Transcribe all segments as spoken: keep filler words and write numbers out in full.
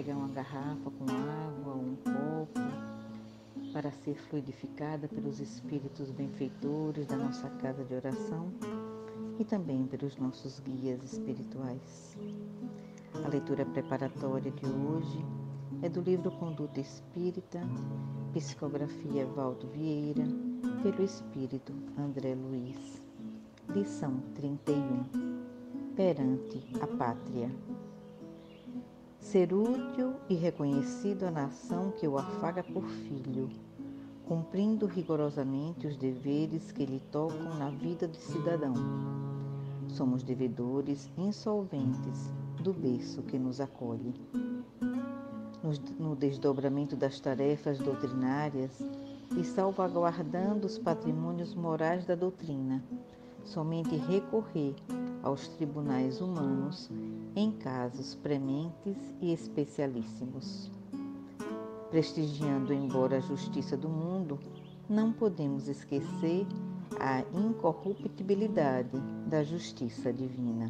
pegar uma garrafa com água ou um copo para ser fluidificada pelos espíritos benfeitores da nossa casa de oração e também pelos nossos guias espirituais. A leitura preparatória de hoje é do livro Conduta Espírita, psicografia Valdo Vieira, pelo Espírito André Luiz. Lição trinta e um. Perante a Pátria. Ser útil e reconhecido à nação que o afaga por filho, cumprindo rigorosamente os deveres que lhe tocam na vida de cidadão. Somos devedores insolventes do berço que nos acolhe. No desdobramento das tarefas doutrinárias e salvaguardando os patrimônios morais da doutrina, somente recorrer aos tribunais humanos em casos prementes e especialíssimos. Prestigiando embora a justiça do mundo, não podemos esquecer a incorruptibilidade da justiça divina.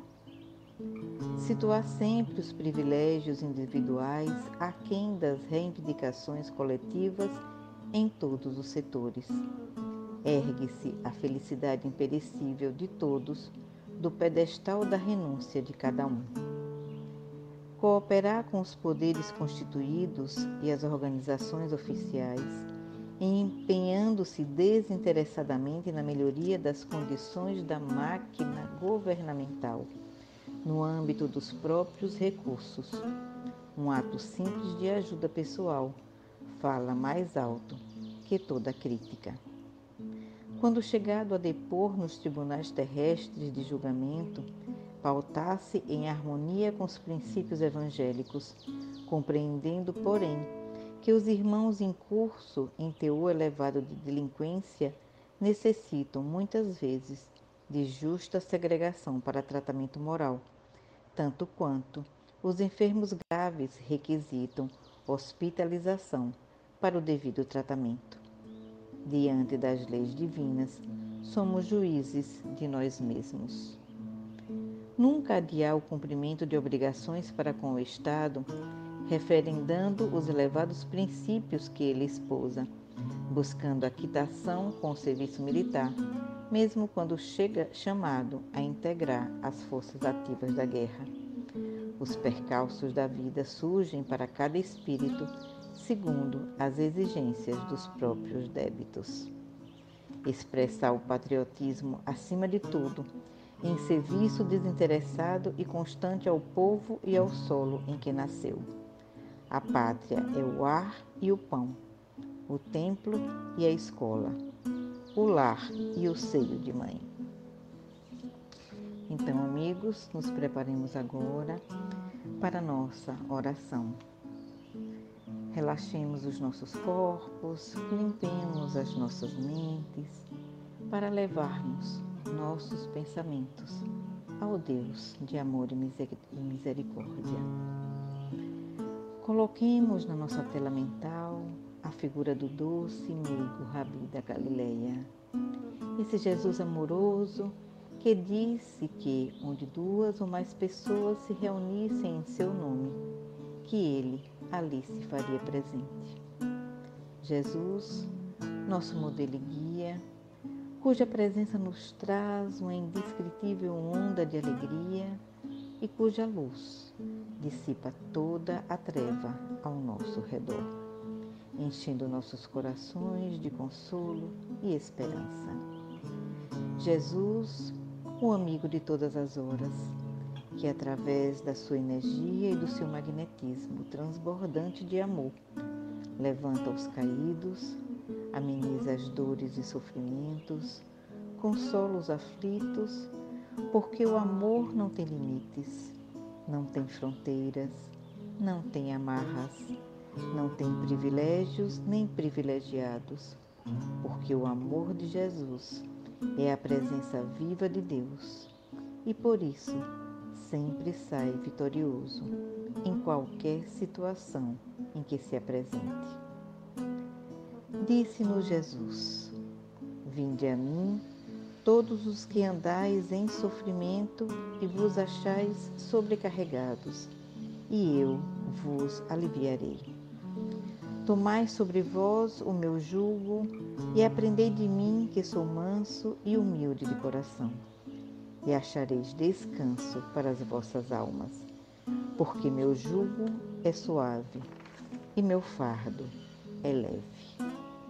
Situar sempre os privilégios individuais aquém das reivindicações coletivas em todos os setores. Ergue-se a felicidade imperecível de todos do pedestal da renúncia de cada um. Cooperar com os poderes constituídos e as organizações oficiais, empenhando-se desinteressadamente na melhoria das condições da máquina governamental, no âmbito dos próprios recursos. Um ato simples de ajuda pessoal fala mais alto que toda crítica. Quando chegado a depor nos tribunais terrestres de julgamento, pautar-se em harmonia com os princípios evangélicos, compreendendo, porém, que os irmãos em curso em teor elevado de delinquência necessitam, muitas vezes, de justa segregação para tratamento moral, tanto quanto os enfermos graves requisitam hospitalização para o devido tratamento. Diante das leis divinas, somos juízes de nós mesmos. Nunca adiar o cumprimento de obrigações para com o Estado, referendando os elevados princípios que ele esposa, buscando a quitação com o serviço militar, mesmo quando chega chamado a integrar as forças ativas da guerra. Os percalços da vida surgem para cada espírito segundo as exigências dos próprios débitos. Expressar o patriotismo acima de tudo, em serviço desinteressado e constante ao povo e ao solo em que nasceu. A pátria é o ar e o pão, o templo e a escola, o lar e o seio de mãe. Então, amigos, nos preparemos agora para a nossa oração. Relaxemos os nossos corpos, limpemos as nossas mentes para levarmos nossos pensamentos ao Deus de amor e misericórdia. Coloquemos na nossa tela mental a figura do doce e meigo Rabi da Galileia, esse Jesus amoroso que disse que onde duas ou mais pessoas se reunissem em seu nome, que ele ali se faria presente. Jesus, nosso modelo e guia, cuja presença nos traz uma indescritível onda de alegria e cuja luz dissipa toda a treva ao nosso redor, enchendo nossos corações de consolo e esperança. Jesus, o amigo de todas as horas, que através da sua energia e do seu magnetismo transbordante de amor, levanta os caídos, ameniza as dores e sofrimentos, consola os aflitos, porque o amor não tem limites, não tem fronteiras, não tem amarras, não tem privilégios nem privilegiados, porque o amor de Jesus é a presença viva de Deus e por isso sempre sai vitorioso em qualquer situação em que se apresente. Disse-nos Jesus: vinde a mim, todos os que andais em sofrimento e vos achais sobrecarregados, e eu vos aliviarei. Tomai sobre vós o meu jugo e aprendei de mim, que sou manso e humilde de coração, e achareis descanso para as vossas almas, porque meu jugo é suave e meu fardo é leve.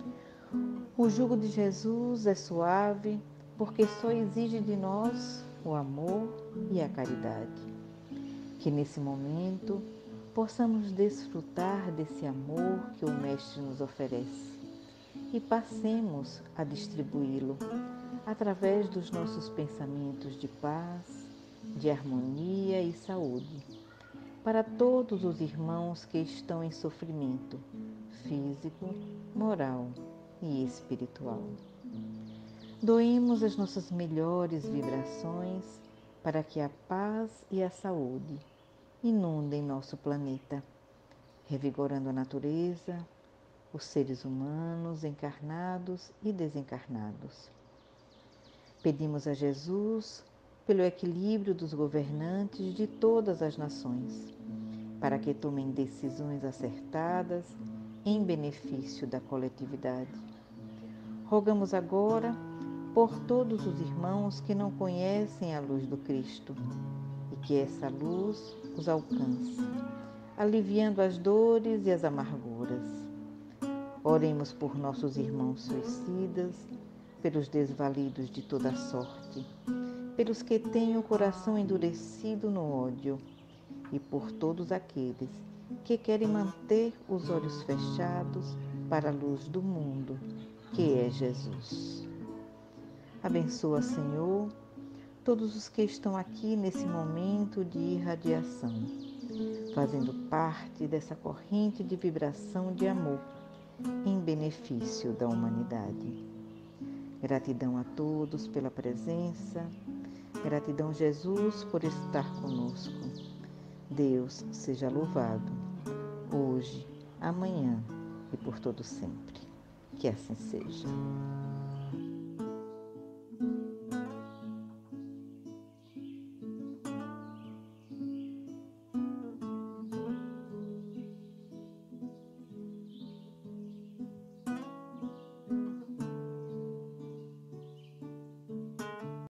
O jugo de Jesus é suave porque só exige de nós o amor e a caridade. Que nesse momento possamos desfrutar desse amor que o Mestre nos oferece e passemos a distribuí-lo através dos nossos pensamentos de paz, de harmonia e saúde, para todos os irmãos que estão em sofrimento físico, moral e espiritual. Doemos as nossas melhores vibrações para que a paz e a saúde inundem nosso planeta, revigorando a natureza, os seres humanos encarnados e desencarnados. Pedimos a Jesus pelo equilíbrio dos governantes de todas as nações, para que tomem decisões acertadas em benefício da coletividade. Rogamos agora por todos os irmãos que não conhecem a luz do Cristo e que essa luz os alcance, aliviando as dores e as amarguras. Oremos por nossos irmãos suicidas, pelos desvalidos de toda sorte, pelos que têm o coração endurecido no ódio e por todos aqueles que querem manter os olhos fechados para a luz do mundo, que é Jesus. Abençoa, Senhor, todos os que estão aqui nesse momento de irradiação, fazendo parte dessa corrente de vibração de amor em benefício da humanidade. Gratidão a todos pela presença, gratidão, Jesus, por estar conosco. Deus seja louvado, hoje, amanhã e por todo sempre. Que assim seja.